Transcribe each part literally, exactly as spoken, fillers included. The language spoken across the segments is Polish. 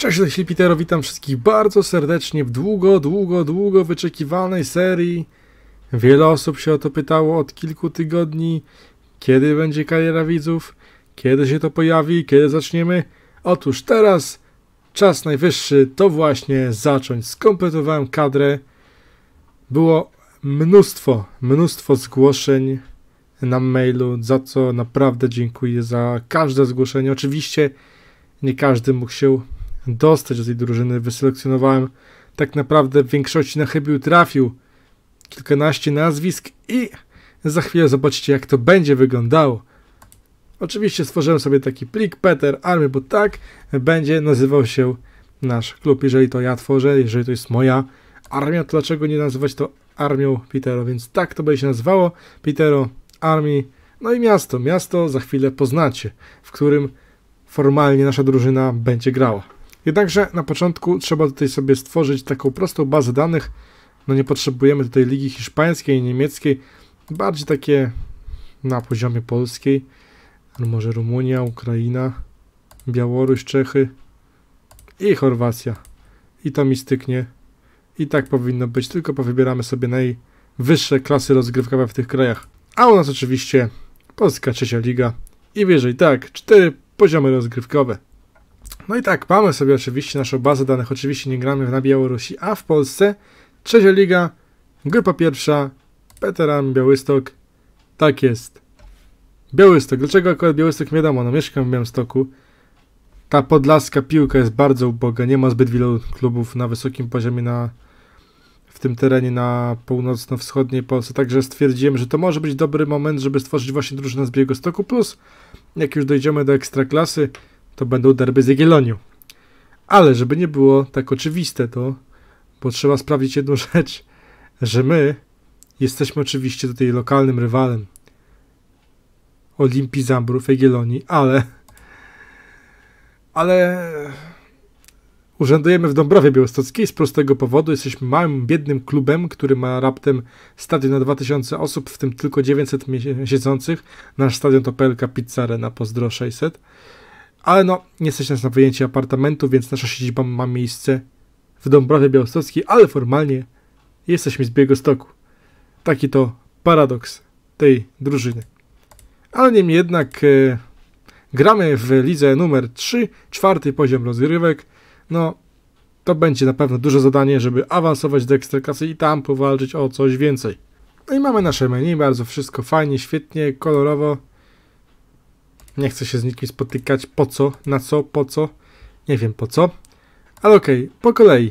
Cześć, to jest Pitero, witam wszystkich bardzo serdecznie w długo, długo, długo wyczekiwanej serii. Wiele osób się o to pytało od kilku tygodni, kiedy będzie kariera widzów, kiedy się to pojawi, kiedy zaczniemy. Otóż teraz czas najwyższy to właśnie zacząć. Skompletowałem kadrę. Było mnóstwo, mnóstwo zgłoszeń na mailu, za co naprawdę dziękuję za każde zgłoszenie. Oczywiście nie każdy mógł się dostać do tej drużyny. Wyselekcjonowałem tak naprawdę w większości na chybił trafił kilkanaście nazwisk i za chwilę zobaczycie, jak to będzie wyglądało. Oczywiście stworzyłem sobie taki plik Peter Army, bo tak będzie nazywał się nasz klub. Jeżeli to ja tworzę, jeżeli to jest moja armia, to dlaczego nie nazywać to armią Pitero? Więc tak to będzie się nazywało, Pitero Army. No i miasto, miasto za chwilę poznacie, w którym formalnie nasza drużyna będzie grała. Jednakże na początku trzeba tutaj sobie stworzyć taką prostą bazę danych. No nie potrzebujemy tutaj ligi hiszpańskiej, niemieckiej, bardziej takie na poziomie polskiej. No może Rumunia, Ukraina, Białoruś, Czechy i Chorwacja. I to mi styknie. I tak powinno być, tylko powybieramy sobie najwyższe klasy rozgrywkowe w tych krajach. A u nas oczywiście Polska trzecia liga i wyżej, tak, cztery poziomy rozgrywkowe. No i tak, mamy sobie oczywiście naszą bazę danych, oczywiście nie gramy na Białorusi, a w Polsce trzecia liga, grupa pierwsza, Peter Army Białystok, tak jest. Białystok, dlaczego akurat Białystok? Nie wiadomo, no mieszkam w Białymstoku. Ta podlaska piłka jest bardzo uboga, nie ma zbyt wielu klubów na wysokim poziomie na, w tym terenie na północno-wschodniej Polsce, także stwierdziłem, że to może być dobry moment, żeby stworzyć właśnie drużynę z Białegostoku, plus jak już dojdziemy do ekstraklasy, to będą derby z Jagiellonią. Ale żeby nie było tak oczywiste to, bo trzeba sprawdzić jedną rzecz, że my jesteśmy oczywiście tutaj lokalnym rywalem Olimpii Zambrów, Jagiellonii, ale ale urzędujemy w Dąbrowie Białostockiej z prostego powodu. Jesteśmy małym, biednym klubem, który ma raptem stadion na dwa tysiące osób, w tym tylko dziewięćset siedzących. Nasz stadion to P L K Pizza Arena, pozdro sześćset. Ale no, nie stać nas na wyjęcie apartamentu, więc nasza siedziba ma miejsce w Dąbrowie Białostockiej, ale formalnie jesteśmy z Białegostoku. Taki to paradoks tej drużyny. Ale niemniej jednak e, gramy w lidze numer trzy, czwarty poziom rozgrywek. No, to będzie na pewno duże zadanie, żeby awansować do ekstraklasy i tam powalczyć o coś więcej. No i mamy nasze menu, bardzo wszystko fajnie, świetnie, kolorowo. Nie chcę się z nikim spotykać. Po co? Na co? Po co? Nie wiem po co. Ale okej, okay, po kolei.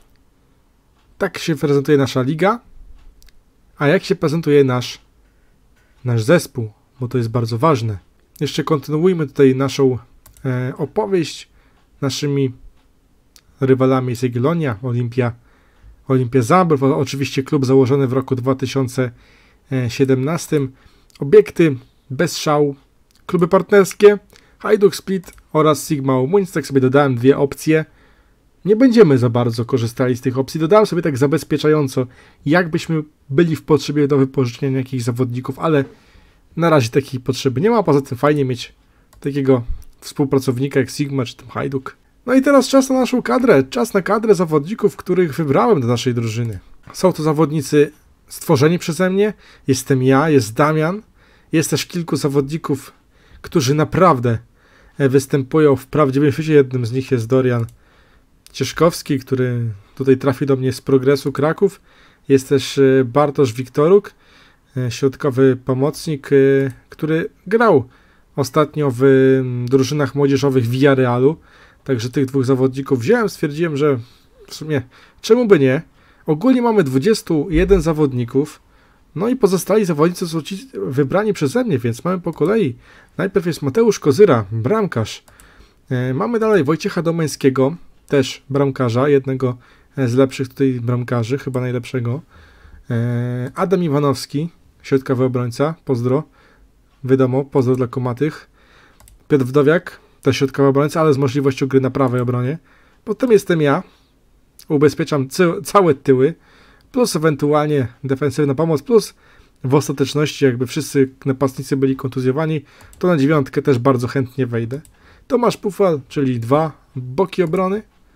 Tak się prezentuje nasza liga. A jak się prezentuje nasz, nasz zespół? Bo to jest bardzo ważne. Jeszcze kontynuujmy tutaj naszą e, opowieść. Naszymi rywalami jest Jagiellonia, Olimpia, Olimpia Zambrów. Oczywiście klub założony w roku dwa tysiące siedemnastym. Obiekty bez szału. Kluby partnerskie, Hajduk Split oraz Sigma Umuń. Tak sobie dodałem dwie opcje. Nie będziemy za bardzo korzystali z tych opcji. Dodałem sobie tak zabezpieczająco, jakbyśmy byli w potrzebie do wypożyczenia jakichś zawodników, ale na razie takiej potrzeby nie ma. Poza tym fajnie mieć takiego współpracownika jak Sigma czy tam Hajduk. No i teraz czas na naszą kadrę. Czas na kadrę zawodników, których wybrałem do naszej drużyny. Są to zawodnicy stworzeni przeze mnie. Jestem ja, jest Damian. Jest też kilku zawodników, którzy naprawdę występują w prawdziwym świecie. Jednym z nich jest Dorian Cieszkowski, który tutaj trafił do mnie z Progresu Kraków. Jest też Bartosz Wiktoruk, środkowy pomocnik, który grał ostatnio w drużynach młodzieżowych Villarealu. Także tych dwóch zawodników wziąłem, stwierdziłem, że w sumie czemu by nie. Ogólnie mamy dwudziestu jeden zawodników. No i pozostali zawodnicy są ci wybrani przeze mnie, więc mamy po kolei. Najpierw jest Mateusz Kozyra, bramkarz. E, mamy dalej Wojciecha Domańskiego, też bramkarza, jednego z lepszych tutaj bramkarzy, chyba najlepszego. E, Adam Iwanowski, środkowy obrońca, pozdro. Wiadomo, pozdro dla komatych. Piotr Wdowiak, też środkowy obrońca, ale z możliwością gry na prawej obronie. Potem jestem ja, ubezpieczam całe tyły. Plus ewentualnie defensywna pomoc, plus w ostateczności jakby wszyscy napastnicy byli kontuzjowani, to na dziewiątkę też bardzo chętnie wejdę. Tomasz Pufal, czyli dwa boki obrony,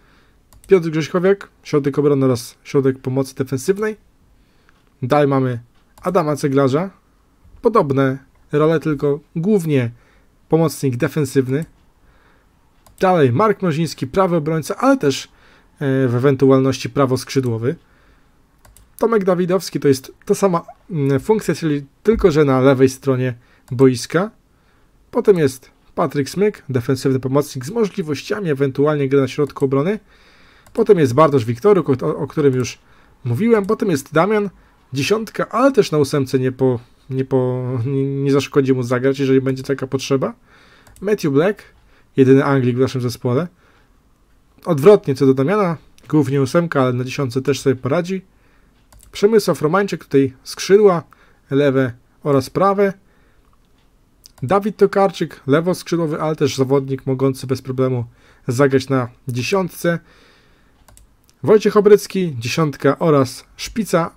Piotr Grześkowiak, środek obrony oraz środek pomocy defensywnej. Dalej mamy Adama Ceglarza. Podobne role, tylko głównie pomocnik defensywny. Dalej Mark Mroziński, prawy obrońca, ale też w ewentualności prawoskrzydłowy. Tomek Dawidowski to jest ta sama funkcja, czyli tylko że na lewej stronie boiska. Potem jest Patryk Smyk, defensywny pomocnik z możliwościami ewentualnie gry na środku obrony. Potem jest Bartosz Wiktoruk, o, o którym już mówiłem. Potem jest Damian, dziesiątka, ale też na ósemce nie, po, nie, po, nie, nie zaszkodzi mu zagrać, jeżeli będzie taka potrzeba. Matthew Black, jedyny Anglik w naszym zespole. Odwrotnie co do Damiana, głównie ósemka, ale na dziesiątce też sobie poradzi. Przemysław Romańczyk, tutaj skrzydła, lewe oraz prawe. Dawid Tokarczyk, lewoskrzydłowy, ale też zawodnik mogący bez problemu zagrać na dziesiątce. Wojciech Obrycki, dziesiątka oraz szpica.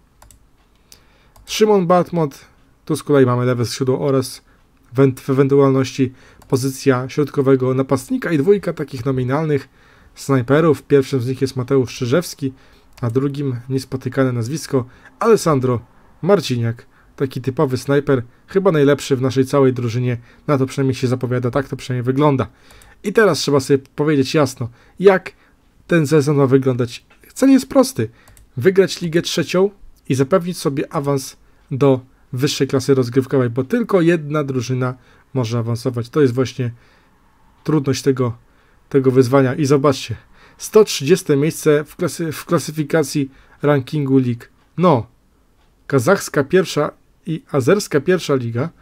Szymon Bartmot, tu z kolei mamy lewe skrzydło oraz w ewentualności pozycja środkowego napastnika i dwójka takich nominalnych snajperów. Pierwszym z nich jest Mateusz Czyżewski, a drugim niespotykane nazwisko Alessandro Marciniak. Taki typowy snajper, chyba najlepszy w naszej całej drużynie, na to przynajmniej się zapowiada, tak to przynajmniej wygląda. I teraz trzeba sobie powiedzieć jasno, jak ten sezon ma wyglądać. Cel jest prosty, wygrać Ligę Trzecią i zapewnić sobie awans do wyższej klasy rozgrywkowej, bo tylko jedna drużyna może awansować. To jest właśnie trudność tego, tego wyzwania. I zobaczcie, sto trzydzieste miejsce w, klasy, w klasyfikacji rankingu lig. No, kazachska pierwsza i azerska pierwsza liga.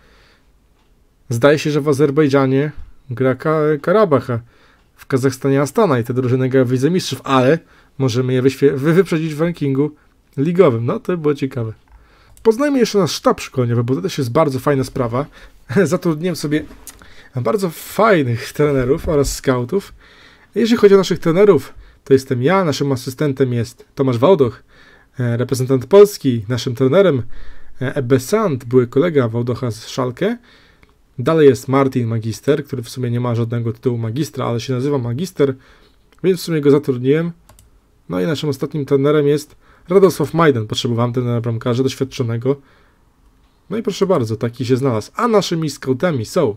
Zdaje się, że w Azerbejdżanie gra Karabacha, w Kazachstanie Astana i te drużyny grają w Lidze Mistrzów, ale możemy je wy wyprzedzić w rankingu ligowym. No, to by było ciekawe. Poznajmy jeszcze nasz sztab szkoleniowy, bo to też jest bardzo fajna sprawa. Zatrudniłem sobie bardzo fajnych trenerów oraz scoutów. Jeśli chodzi o naszych trenerów, to jestem ja, naszym asystentem jest Tomasz Wałdoch, reprezentant Polski, naszym trenerem Ebbe Sand, były kolega Wałdocha z Szalkę. Dalej jest Martin Magister, który w sumie nie ma żadnego tytułu magistra, ale się nazywa Magister, więc w sumie go zatrudniłem. No i naszym ostatnim trenerem jest Radosław Majdan. Potrzebowałem trenera bramkarza doświadczonego. No i proszę bardzo, taki się znalazł. A naszymi scoutami są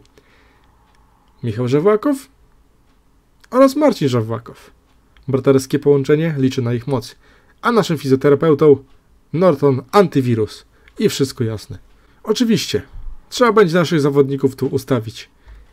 Michał Żewłakow oraz Marcin Żewłakow. Braterskie połączenie, liczy na ich moc. A naszym fizjoterapeutą Norton Antywirus. I wszystko jasne. Oczywiście, trzeba będzie naszych zawodników tu ustawić.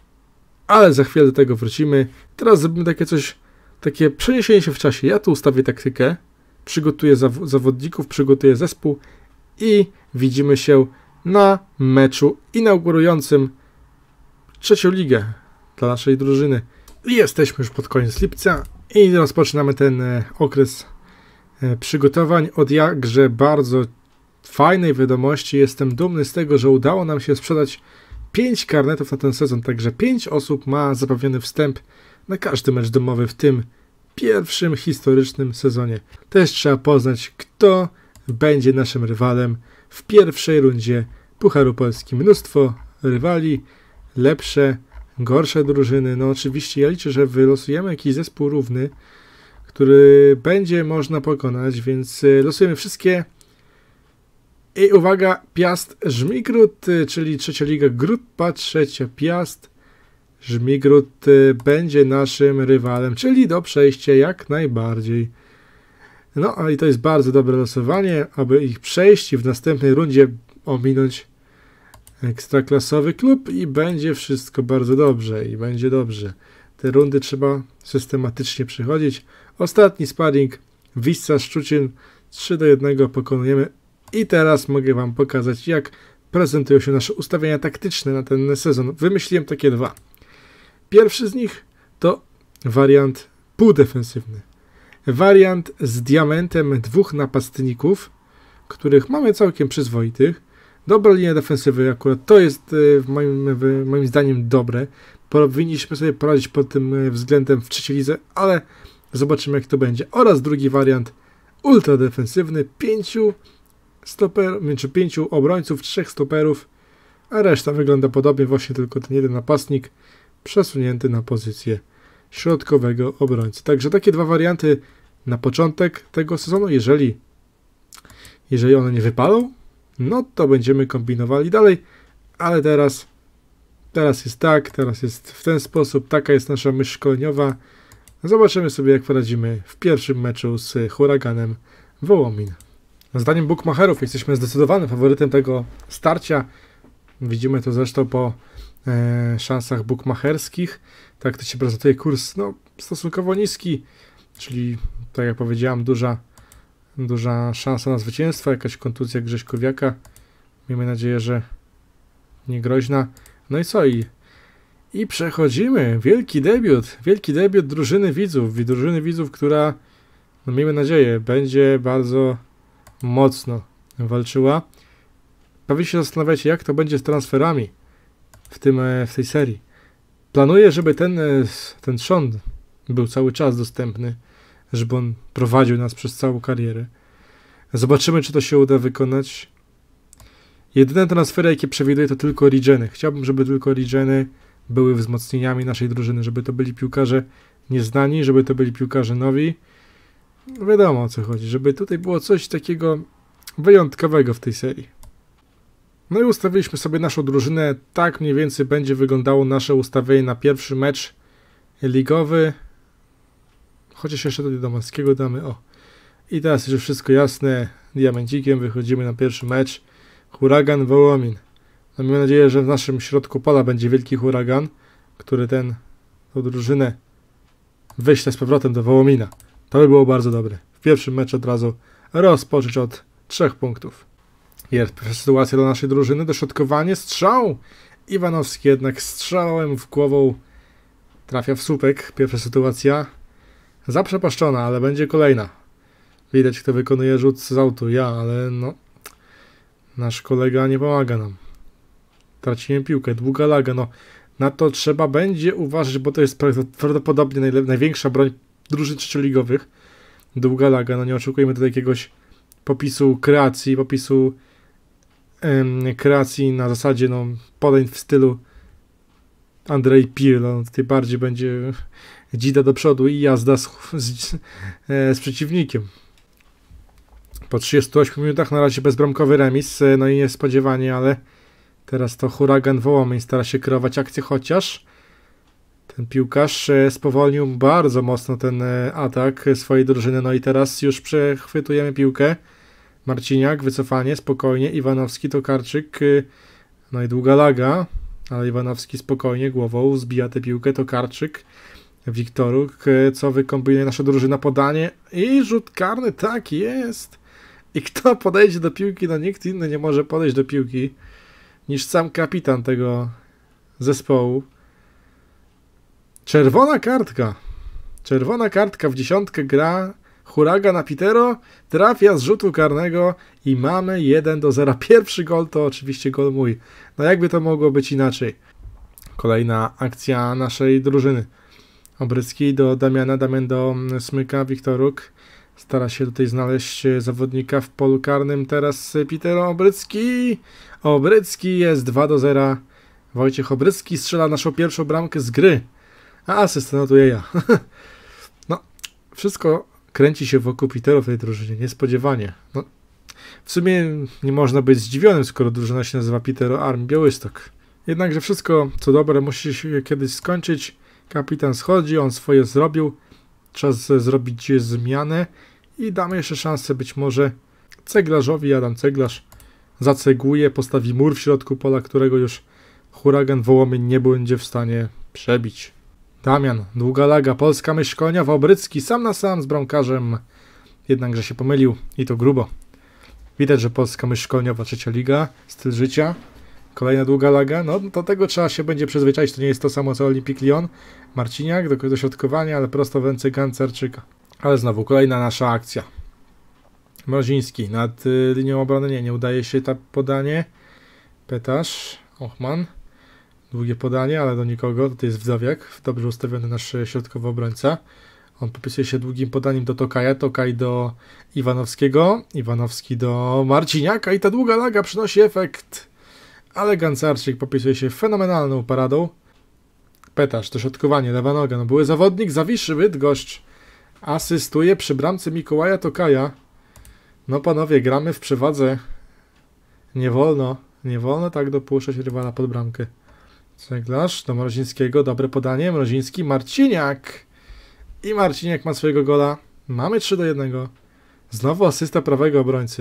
Ale za chwilę do tego wrócimy. Teraz zrobimy takie coś, takie przeniesienie się w czasie. Ja tu ustawię taktykę, przygotuję zaw zawodników, przygotuję zespół i widzimy się na meczu inaugurującym trzecią ligę dla naszej drużyny. I jesteśmy już pod koniec lipca i rozpoczynamy ten e, okres e, przygotowań od jakże bardzo fajnej wiadomości. Jestem dumny z tego, że udało nam się sprzedać pięć karnetów na ten sezon, także pięć osób ma zapewniony wstęp na każdy mecz domowy w tym pierwszym historycznym sezonie. Też trzeba poznać, kto będzie naszym rywalem w pierwszej rundzie Pucharu Polski. Mnóstwo rywali, lepsze, gorsze drużyny. No oczywiście ja liczę, że wylosujemy jakiś zespół równy, który będzie można pokonać, więc losujemy wszystkie. I uwaga, Piast Żmigród, czyli trzecia liga, grupa trzecia Piast Żmigród będzie naszym rywalem, czyli do przejścia jak najbardziej. No, a i to jest bardzo dobre losowanie, aby ich przejść i w następnej rundzie ominąć ekstraklasowy klub i będzie wszystko bardzo dobrze i będzie dobrze. Te rundy trzeba systematycznie przychodzić. Ostatni sparring, Wisła Szczucin, trzy do jednego pokonujemy. I teraz mogę wam pokazać, jak prezentują się nasze ustawienia taktyczne na ten sezon. Wymyśliłem takie dwa. Pierwszy z nich to wariant półdefensywny. Wariant z diamentem dwóch napastników, których mamy całkiem przyzwoitych. Dobra linia defensywy akurat to jest w moim, w moim zdaniem dobre. Powinniśmy sobie poradzić pod tym względem w trzeciej lidze, ale zobaczymy jak to będzie. Oraz drugi wariant ultradefensywny, pięciu stoper, czy pięciu obrońców, trzech stoperów, a reszta wygląda podobnie, właśnie tylko ten jeden napastnik przesunięty na pozycję środkowego obrońcy. Także takie dwa warianty na początek tego sezonu. Jeżeli, jeżeli one nie wypalą, no to będziemy kombinowali dalej, ale teraz, teraz jest tak, teraz jest w ten sposób, taka jest nasza myśl szkoleniowa. Zobaczymy sobie, jak poradzimy w pierwszym meczu z Huraganem Wołomin. Zdaniem bookmacherów jesteśmy zdecydowanym faworytem tego starcia. Widzimy to zresztą po e, szansach bookmacherskich. Tak to się prezentuje kurs, no, stosunkowo niski, czyli tak jak powiedziałem, duża, duża szansa na zwycięstwo, jakaś kontuzja Grześkowiaka. Miejmy nadzieję, że nie groźna. No i co? I, i przechodzimy. Wielki debiut. Wielki debiut drużyny widzów. Drużyny widzów, która, no miejmy nadzieję, będzie bardzo mocno walczyła. Pewnie się zastanawiacie, jak to będzie z transferami w, tym, w tej serii. Planuję, żeby ten, ten trzon był cały czas dostępny, żeby on prowadził nas przez całą karierę. Zobaczymy, czy to się uda wykonać. Jedyne transfery, jakie przewiduję, to tylko regeny. Chciałbym, żeby tylko regeny były wzmocnieniami naszej drużyny, żeby to byli piłkarze nieznani, żeby to byli piłkarze nowi. No wiadomo, o co chodzi, żeby tutaj było coś takiego wyjątkowego w tej serii. No i ustawiliśmy sobie naszą drużynę. Tak mniej więcej będzie wyglądało nasze ustawienie na pierwszy mecz ligowy. Chociaż jeszcze do Damasskiego damy. O. I teraz już wszystko jasne. Diamencikiem wychodzimy na pierwszy mecz. Huragan Wołomin. No, mamy nadzieję, że w naszym środku pola będzie wielki huragan, który ten, tą drużynę wyśle z powrotem do Wołomina. To by było bardzo dobre. W pierwszym meczu od razu rozpocząć od trzech punktów. Jest pierwsza sytuacja dla naszej drużyny. Dośrodkowanie, strzał! Iwanowski jednak strzałem w głową trafia w słupek. Pierwsza sytuacja zaprzepaszczona, ale będzie kolejna. Widać, kto wykonuje rzut z autu. Ja, ale no... Nasz kolega nie pomaga nam. Traciłem piłkę. Długa laga. No, na to trzeba będzie uważać, bo to jest prawdopodobnie najle- największa broń drużyn trzecioligowych. Długa laga. No nie oczekujemy tutaj jakiegoś popisu kreacji, popisu em, kreacji na zasadzie no, podań w stylu Andrzej Pirlo. No, tutaj bardziej będzie dzida do przodu i jazda z, z, e, z przeciwnikiem. Po trzydziestu ośmiu minutach na razie bezbramkowy remis, no i niespodziewanie, ale teraz to Huragan Wołomin stara się kreować akcję, chociaż ten piłkarz spowolnił bardzo mocno ten atak swojej drużyny, no i teraz już przechwytujemy piłkę. Marciniak, wycofanie, spokojnie, Iwanowski, Tokarczyk, no i długa laga, ale Iwanowski spokojnie głową zbija tę piłkę, Tokarczyk, Wiktoruk, co wykombinuje nasza drużyna, podanie i rzut karny, tak jest. I kto podejdzie do piłki? No nikt inny nie może podejść do piłki niż sam kapitan tego zespołu. Czerwona kartka. Czerwona kartka w dziesiątkę gra Huragan na Pitero. Trafia z rzutu karnego i mamy jeden do zera. Pierwszy gol to oczywiście gol mój. No jakby to mogło być inaczej. Kolejna akcja naszej drużyny. Obrycki do Damiana, Damian do Smyka, Wiktoruk. Stara się tutaj znaleźć zawodnika w polu karnym. Teraz Pitero Obrycki. Obrycki jest dwa do zera. Wojciech Obrycki strzela naszą pierwszą bramkę z gry. A asystę notuje ja. No, wszystko kręci się wokół Pitero w tej drużynie. Niespodziewanie. No, w sumie nie można być zdziwionym, skoro drużyna się nazywa Pitero Arm Białystok. Jednakże wszystko, co dobre, musi się kiedyś skończyć. Kapitan schodzi, on swoje zrobił. Czas zrobić zmianę i damy jeszcze szansę być może ceglarzowi. Adam Ceglarz zacegłuje, postawi mur w środku pola, którego już Huragan Wołomin nie będzie w stanie przebić. Damian, długa laga, polska myśl szkoleniowa, Obrycki sam na sam z bramkarzem, jednakże się pomylił i to grubo. Widać, że polska myśl szkoleniowa, trzecia liga, styl życia. Kolejna długa laga, no do tego trzeba się będzie przyzwyczaić, to nie jest to samo co Olympique Lyon. Marciniak do dośrodkowania, ale prosto w ręce Gancarczyka. Ale znowu kolejna nasza akcja. Mroziński nad y, linią obrony, nie, nie udaje się to podanie. Petasz, Ochman. Długie podanie, ale do nikogo, to jest Wdowiak, dobrze ustawiony nasz środkowy obrońca. On popisuje się długim podaniem do Tokaja, Tokaj do Iwanowskiego, Iwanowski do Marciniaka i ta długa laga przynosi efekt. Ale Gancarczyk popisuje się fenomenalną paradą. Petasz, dośrodkowanie, lewa noga, no były zawodnik, Zawiszy, Bydgoszcz. asystuje przy bramce Mikołaja Tokaja. No panowie, gramy w przewadze. Nie wolno, nie wolno tak dopuszczać rywala pod bramkę. Ceglarz do Mrozińskiego, dobre podanie, Mroziński, Marciniak. I Marciniak ma swojego gola. Mamy trzy do jednego. Znowu asysta prawego obrońcy.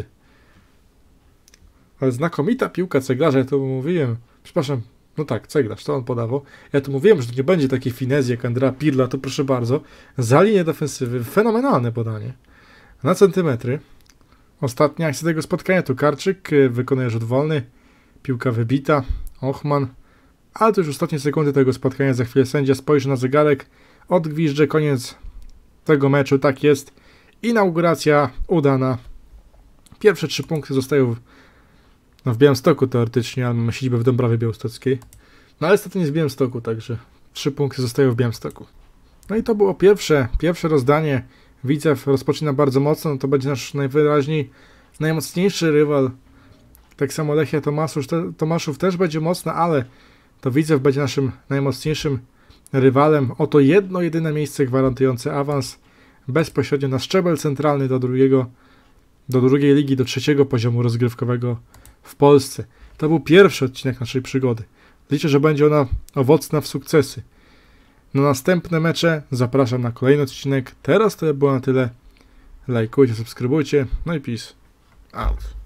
Ale znakomita piłka Ceglarza, ja to mówiłem. Przepraszam, no tak, Ceglarz, to on podawał. Ja tu mówiłem, że to nie będzie takiej finezji jak Andrea Pirlo, to proszę bardzo. Za linię defensywy, fenomenalne podanie. Na centymetry. Ostatnia akcja tego spotkania to Karczyk, wykonuje rzut wolny. Piłka wybita. Ochman. Ale to już ostatnie sekundy tego spotkania, za chwilę sędzia spojrzy na zegarek. Odgwizdże, koniec tego meczu, tak jest. Inauguracja udana. Pierwsze trzy punkty zostają w, no w Białymstoku teoretycznie, ale mamy siedzibę w Dąbrowie Białostockiej. No ale niestety nie z Białymstoku, także trzy punkty zostają w Białymstoku. No i to było pierwsze, pierwsze rozdanie. Widzew rozpoczyna bardzo mocno, no to będzie nasz najwyraźniej najmocniejszy rywal. Tak samo Lechia Tomaszów, te, Tomaszów też będzie mocna, ale to Widzew będzie naszym najmocniejszym rywalem. Oto jedno, jedyne miejsce gwarantujące awans bezpośrednio na szczebel centralny do drugiego, do drugiej ligi, do trzeciego poziomu rozgrywkowego w Polsce. To był pierwszy odcinek naszej przygody. Liczę, że będzie ona owocna w sukcesy. Na następne mecze zapraszam na kolejny odcinek. Teraz to było na tyle. Lajkujcie, subskrybujcie. No i peace out.